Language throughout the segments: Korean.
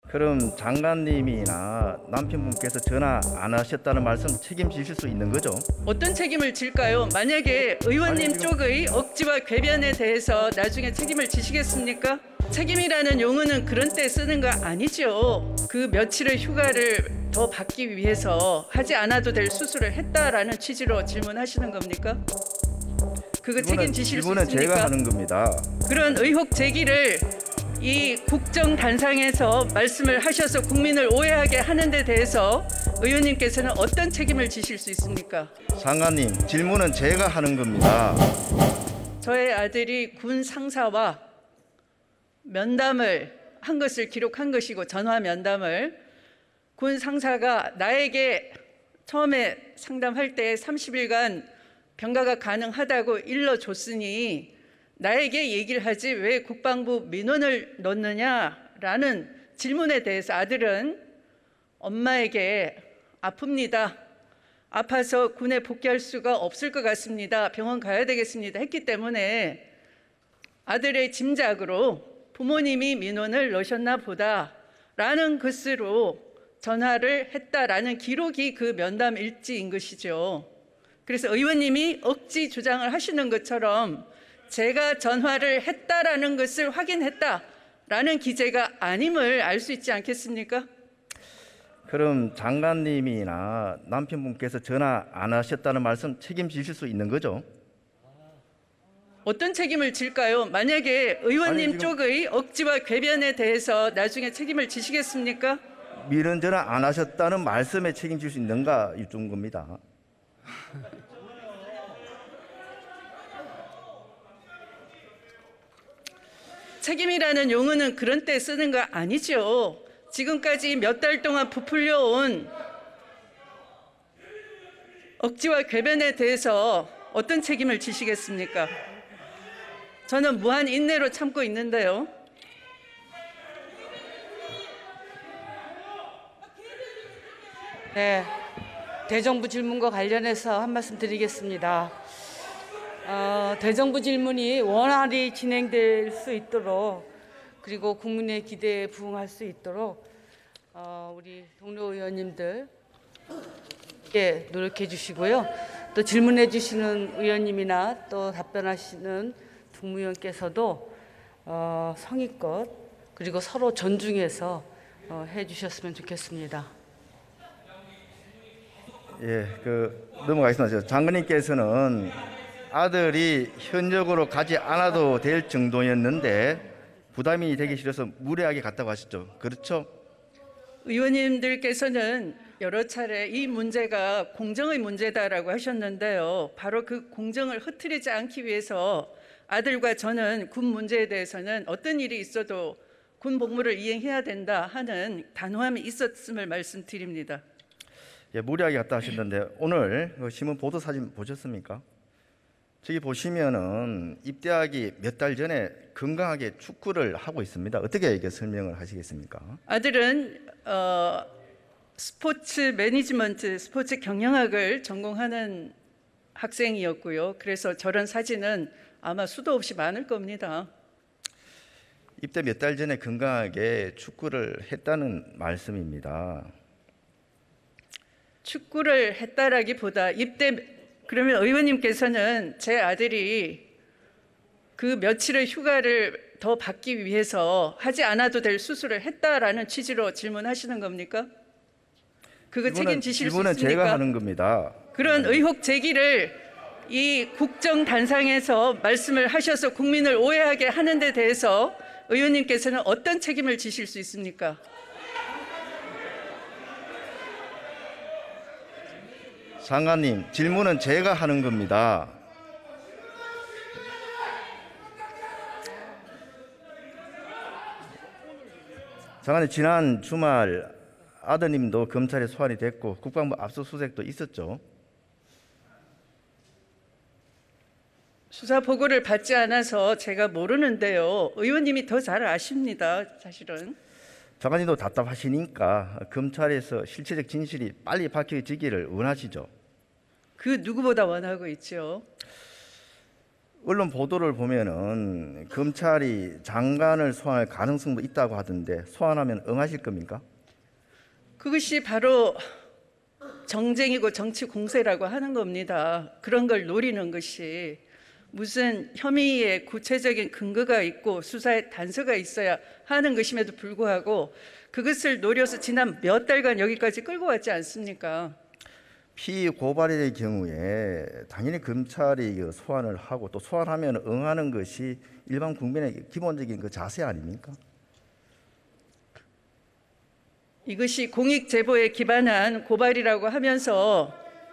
그럼 장관님이나 남편분께서 전화 안 하셨다는 말씀 책임지실 수 있는 거죠? 어떤 책임을 질까요? 만약에 의원님 아니, 지금- 쪽의 억지와 궤변에 대해서 나중에 책임을 지시겠습니까? 책임이라는 용어는 그런 때 쓰는 거 아니죠. 그 며칠의 휴가를 더 받기 위해서 하지 않아도 될 수술을 했다라는 취지로 질문하시는 겁니까? 그거 책임지실 수 질문은 있습니까? 제가 하는 겁니다. 그런 의혹 제기를 이 국정단상에서 말씀을 하셔서 국민을 오해하게 하는 데 대해서 의원님께서는 어떤 책임을 지실 수 있습니까? 장관님, 질문은 제가 하는 겁니다. 저의 아들이 군 상사와 면담을 한 것을 기록한 것이고, 전화 면담을 군 상사가 나에게 처음에 상담할 때 30일간 병가가 가능하다고 일러줬으니 나에게 얘기를 하지 왜 국방부 민원을 넣느냐라는 질문에 대해서 아들은 엄마에게 아픕니다. 아파서 군에 복귀할 수가 없을 것 같습니다. 병원 가야 되겠습니다. 했기 때문에 아들의 짐작으로 부모님이 민원을 넣으셨나 보다라는 것으로 전화를 했다라는 기록이 그 면담 일지인 것이죠. 그래서 의원님이 억지 주장을 하시는 것처럼 제가 전화를 했다라는 것을 확인했다라는 기재가 아님을 알 수 있지 않겠습니까? 그럼 장관님이나 남편분께서 전화 안 하셨다는 말씀 책임지실 수 있는 거죠? 어떤 책임을 질까요? 만약에 의원님 아니, 지금- 쪽의 억지와 궤변에 대해서 나중에 책임을 지시겠습니까? 민원 전화 안 하셨다는 말씀에 책임질 수 있는가 여쭙는 겁니다. 책임이라는 용어는 그런 때 쓰는 거 아니죠. 지금까지 몇 달 동안 부풀려 온 억지와 궤변에 대해서 어떤 책임을 지시겠습니까? 저는 무한 인내로 참고 있는데요. 네, 대정부 질문과 관련해서 한 말씀 드리겠습니다. 대정부 질문이 원활히 진행될 수 있도록, 그리고 국민의 기대에 부응할 수 있도록 우리 동료 의원님들 노력해 주시고요. 또 질문해 주시는 의원님이나 또 답변하시는 국무위원께서도 성의껏 그리고 서로 존중해서 해 주셨으면 좋겠습니다. 예, 넘어가겠습니다. 장관님께서는 아들이 현역으로 가지 않아도 될 정도였는데 부담이 되기 싫어서 무례하게 갔다고 하셨죠. 그렇죠? 의원님들께서는 여러 차례 이 문제가 공정의 문제다라고 하셨는데요. 바로 그 공정을 흐트리지 않기 위해서 아들과 저는 군 문제에 대해서는 어떤 일이 있어도 군 복무를 이행해야 된다 하는 단호함이 있었음을 말씀드립니다. 예, 무리하게 갔다 하셨는데 오늘 신문 보도 사진 보셨습니까? 저기 보시면은 입대하기 몇 달 전에 건강하게 축구를 하고 있습니다. 어떻게 이게 설명을 하시겠습니까? 아들은 스포츠 매니지먼트, 스포츠 경영학을 전공하는 학생이었고요. 그래서 저런 사진은 아마 수도 없이 많을 겁니다. 입대 몇 달 전에 건강하게 축구를 했다는 말씀입니다. 축구를 했다라기보다 그러면 의원님께서는 제 아들이 그 며칠의 휴가를 더 받기 위해서 하지 않아도 될 수술을 했다라는 취지로 질문하시는 겁니까? 그거 책임지실 수 질문은 있습니까? 제가 하는 겁니다. 그런 의혹 제기를 이 국정단상에서 말씀을 하셔서 국민을 오해하게 하는 데 대해서 의원님께서는 어떤 책임을 지실 수 있습니까? 장관님, 질문은 제가 하는 겁니다. 장관님, 지난 주말 아드님도 검찰에 소환이 됐고 국방부 압수수색도 있었죠. 수사 보고를 받지 않아서 제가 모르는데요. 의원님이 더 잘 아십니다, 사실은. 장관님도 답답하시니까 검찰에서 실체적 진실이 빨리 밝혀지기를 원하시죠. 그 누구보다 원하고 있죠. 언론 보도를 보면은 검찰이 장관을 소환할 가능성도 있다고 하던데 소환하면 응하실 겁니까? 그것이 바로 정쟁이고 정치 공세라고 하는 겁니다. 그런 걸 노리는 것이 무슨 혐의에 구체적인 근거가 있고 수사에 단서가 있어야 하는 것임에도 불구하고 그것을 노려서 지난 몇 달간 여기까지 끌고 왔지 않습니까? 피고발의 경우에 당연히 검찰이 소환을 하고 또 소환하면 응하는 것이 일반 국민의 기본적인 그 자세 아닙니까? 이것이 공익 제보에 기반한 고발이라고 하면서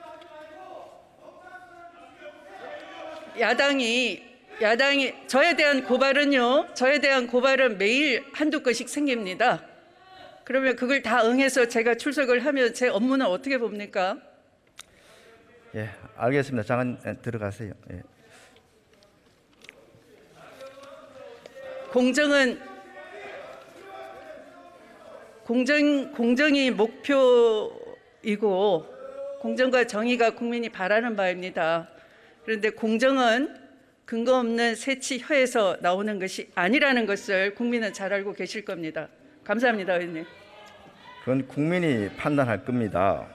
야당이 저에 대한 고발은 매일 한두 건씩 생깁니다. 그러면 그걸 다 응해서 제가 출석을 하면 제 업무는 어떻게 봅니까? 예, 알겠습니다. 장관 들어가세요. 예. 공정이 목표이고 공정과 정의가 국민이 바라는 바입니다. 그런데 공정은 근거 없는 새치혀에서 나오는 것이 아니라는 것을 국민은 잘 알고 계실 겁니다. 감사합니다, 의원님. 그건 국민이 판단할 겁니다.